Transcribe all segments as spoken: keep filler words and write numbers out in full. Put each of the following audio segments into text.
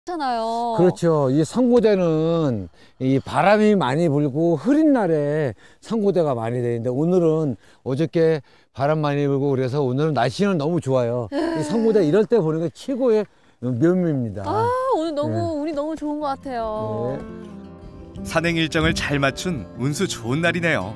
잖아요. 그렇죠. 이 상고대는 이 바람이 많이 불고 흐린 날에 상고대가 많이 되는데 오늘은 어저께 바람 많이 불고 그래서 오늘은 날씨는 너무 좋아요. 이 상고대 이럴 때 보는 게 최고의 묘미입니다. 아, 오늘 너무 네. 운이 너무 좋은 것 같아요. 네. 산행 일정을 잘 맞춘 운수 좋은 날이네요.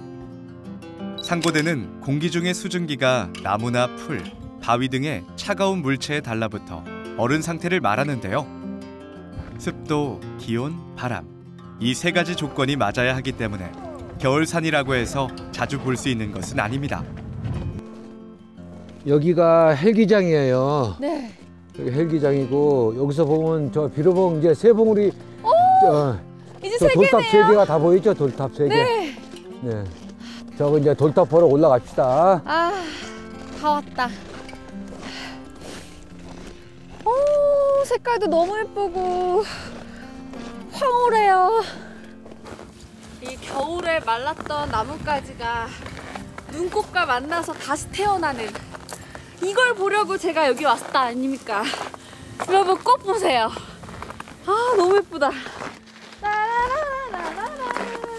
상고대는 공기 중의 수증기가 나무나 풀, 바위 등의 차가운 물체에 달라붙어 얼은 상태를 말하는데요. 습도, 기온, 바람 이 세 가지 조건이 맞아야 하기 때문에 겨울산이라고 해서 자주 볼 수 있는 것은 아닙니다. 여기가 헬기장이에요. 네. 여기 헬기장이고 여기서 보면 저 비로봉 이제 세 봉우리 어, 이제 저 세 돌탑 세 개네요. 개가 다 보이죠? 돌탑 세 개. 네. 네. 저거 이제 돌탑 보러 올라갑시다. 아, 다 왔다. 오, 색깔도 너무 예쁘고 황홀해요. 이 겨울에 말랐던 나뭇가지가 눈꽃과 만나서 다시 태어나는 이걸 보려고 제가 여기 왔다 아닙니까? 여러분 꽃 보세요. 아, 너무 예쁘다. 라라라라라라.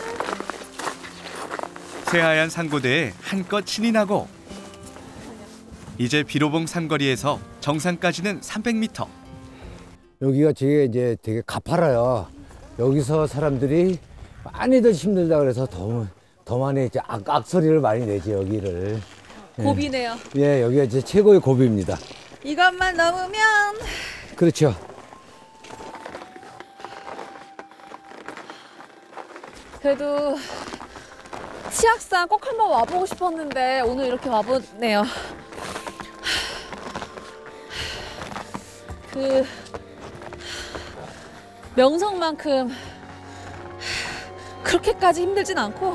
새하얀 상고대에 한껏 신이 나고 이제 비로봉 산거리에서 정상까지는 삼백 미터. 여기가 되게 이제 되게 가파라요. 여기서 사람들이 많이들 힘들다 그래서 더, 더 많이 이제 악, 악소리를 많이 내지 여기를. 고비네요. 예, 여기가 이제 최고의 고비입니다. 이것만 넘으면 그렇죠. 그래도 치악산 꼭 한번 와보고 싶었는데 오늘 이렇게 와보네요. 그 명성만큼 그렇게까지 힘들진 않고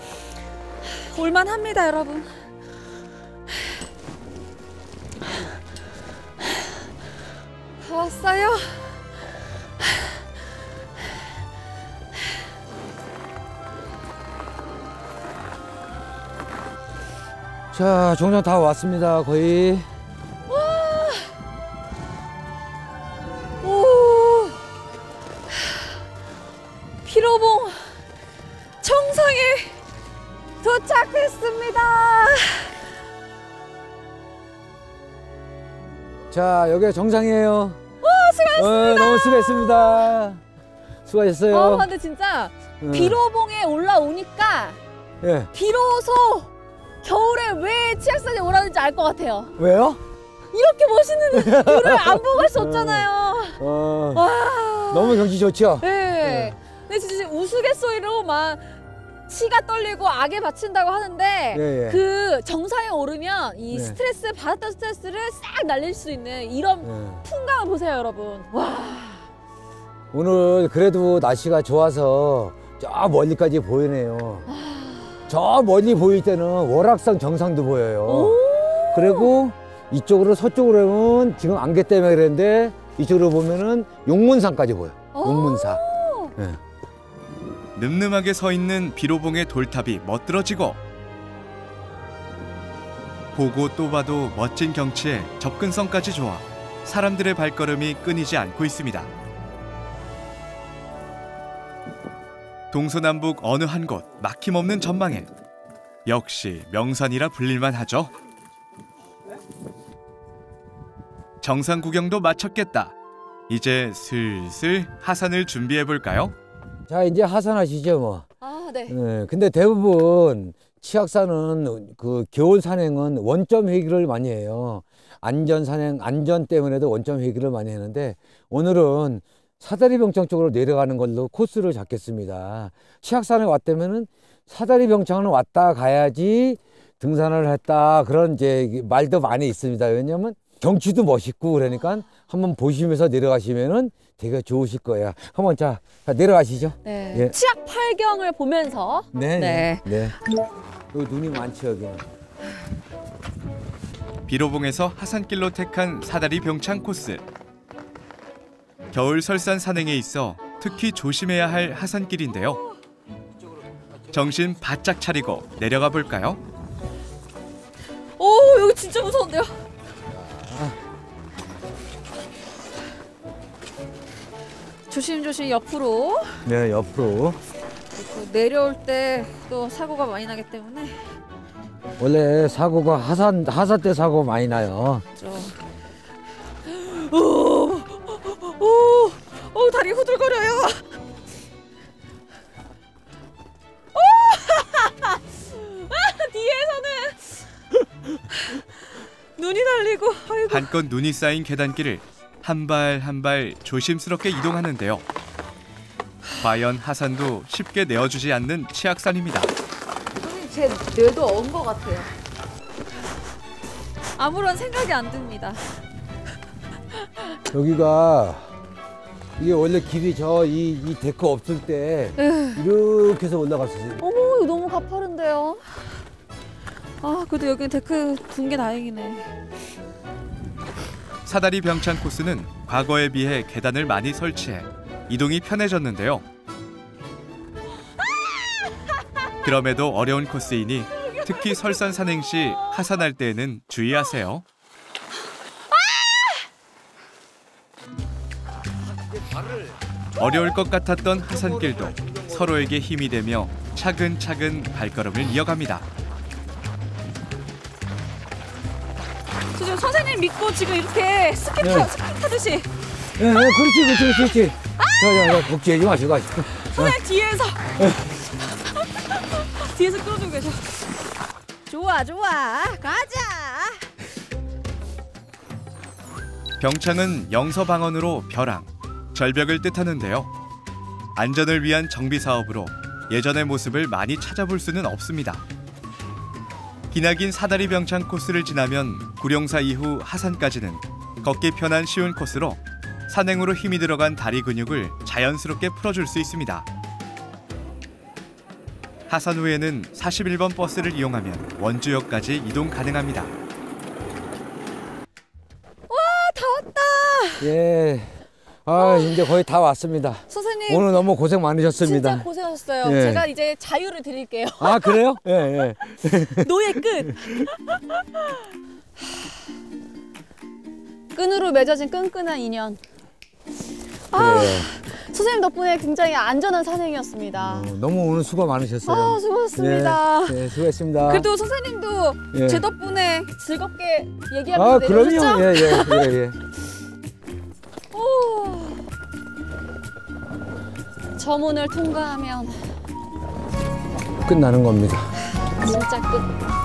올만합니다, 여러분. 다 왔어요. 자, 정상 다 왔습니다. 거의. 오, 비로봉 정상에 도착했습니다. 자, 여기가 정상이에요. 와, 수고하셨습니다. 어, 너무 수고했습니다. 수고하셨어요. 아, 근데 진짜 응. 비로봉에 올라오니까 예. 비로소 겨울에 왜 치악산에 오라는지 알 것 같아요. 왜요? 이렇게 멋있는 뷰를 안 보고 갈 수 없잖아요. 어, 와. 너무 경치 좋죠? 네. 근데 진짜 우스갯소리로 막 치가 떨리고 악에 받친다고 하는데 예, 예. 그 정상에 오르면 이 네. 스트레스 받았던 스트레스를 싹 날릴 수 있는 이런 예. 풍광을 보세요, 여러분. 와. 오늘 그래도 날씨가 좋아서 저 멀리까지 보이네요. 저 멀리 보일 때는 월악산 정상도 보여요. 오. 그리고 이쪽으로 서쪽으로 보면 지금 안개 때문에 그랬는데 이쪽으로 보면은 용문산까지 보여. 용문사. 예. 늠름하게 서 있는 비로봉의 돌탑이 멋들어지고 보고 또 봐도 멋진 경치에 접근성까지 좋아 사람들의 발걸음이 끊이지 않고 있습니다. 동서남북 어느 한 곳 막힘없는 전망에 역시 명산이라 불릴만 하죠. 정상 구경도 마쳤겠다. 이제 슬슬 하산을 준비해 볼까요? 자, 이제 하산하시죠, 뭐. 아, 네. 예, 근데 대부분 치악산은 그 겨울 산행은 원점 회귀를 많이 해요. 안전 산행, 안전 때문에도 원점 회귀를 많이 하는데 오늘은 사다리병창 쪽으로 내려가는 걸로 코스를 잡겠습니다. 치악산에 왔다면은 사다리병창을 왔다 가야지 등산을 했다 그런 이제 말도 많이 있습니다. 왜냐면 경치도 멋있고 그러니까 한번 보시면서 내려가시면은 되게 좋으실 거예요. 한번 자, 내려가시죠. 네. 예. 치악 팔경을 보면서 네, 네. 네. 네. 여기 눈이 많죠, 여기. 비로봉에서 하산길로 택한 사다리 병창 코스. 겨울 설산 산행에 있어 특히 조심해야 할 하산길인데요. 정신 바짝 차리고 내려가 볼까요? 오, 여기 진짜 무서운데요? 조심조심 옆으로. 네, 옆으로. 또 내려올 때 또 사고가 많이 나기 때문에. 원래 사고가 하산 하사 때 사고 많이 나요. 그렇죠. 오, 오, 오, 다리 후들거려요. 오, 뒤에서는 눈이 달리고. 아이고. 한껏 눈이 쌓인 계단길을 한 발 한 발 조심스럽게 이동하는데요. 과연 하산도 쉽게 내어주지 않는 치악산입니다. 선생님, 제 뇌도 언 것 같아요. 아무런 생각이 안 듭니다. 여기가 이게 원래 길이 저 이 이 데크 없을 때 이렇게 해서 올라갔었어요. 어머, 이거 너무 가파른데요. 아, 그래도 여기는 데크 둔 게 다행이네. 사다리 병창 코스는 과거에 비해 계단을 많이 설치해 이동이 편해졌는데요. 그럼에도 어려운 코스이니 특히 설산 산행 시 하산할 때에는 주의하세요. 어려울 것 같았던 하산길도 서로에게 힘이 되며 차근차근 발걸음을 이어갑니다. 저 지금 선생님 믿고 지금 이렇게 스키 타, 네. 스키 타듯이. 네, 네, 그렇지, 그렇지, 그렇지. 자, 자, 자, 걱정하지 마시고 가시고. 선생님 뒤에서 뒤에서 끌어주고 계셔. 좋아 좋아 가자. 병창은 영서방언으로 벼랑, 절벽을 뜻하는데요. 안전을 위한 정비 사업으로 예전의 모습을 많이 찾아볼 수는 없습니다. 기나긴 사다리 병창 코스를 지나면 구룡사 이후 하산까지는 걷기 편한 쉬운 코스로 산행으로 힘이 들어간 다리 근육을 자연스럽게 풀어줄 수 있습니다. 하산 후에는 사십일 번 버스를 이용하면 원주역까지 이동 가능합니다. 와, 다 왔다. 예. 아, 이제 거의 다 왔습니다. 선생님 오늘 너무 고생 많으셨습니다. 진짜 고생하셨어요. 예. 제가 이제 자유를 드릴게요. 아, 그래요? 예, 예. 노예 끝. 끈으로 맺어진 끈끈한 인연. 아, 네. 선생님 덕분에 굉장히 안전한 산행이었습니다. 어, 너무 오늘 수고 많으셨어요. 아, 수고하셨습니다. 네, 네, 수고했습니다. 그래도 선생님도 예. 제 덕분에 즐겁게 얘기하면서 아, 내려오셨죠? 그럼요. 예, 예, 예, 예. 오. 저 문을 통과하면 끝나는 겁니다. 진짜 끝.